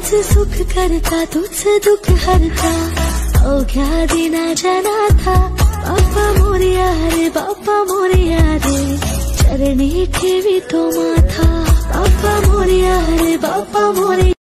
तूच सुख करता तूच दुःख हरता अवघ्या दिनाच्या नाथा बाप्पा मोरया रे बाप्पा मोरया रे चरणी ठेवी तो माथा बाप्पा मोरया रे बाप्पा मोरया।